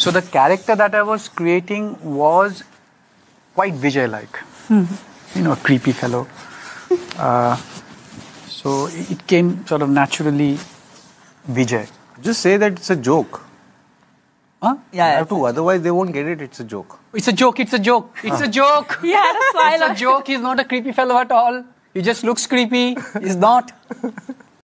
So the character that I was creating was quite Vijay-like. You know, a creepy fellow. So it came sort of naturally Vijay. Just say that it's a joke. Huh? Yeah. You have to, otherwise they won't get it. It's a joke. It's a joke, it's a joke, it's a joke. He had a smile. It's a joke, he's not a creepy fellow at all. He just looks creepy, he's not.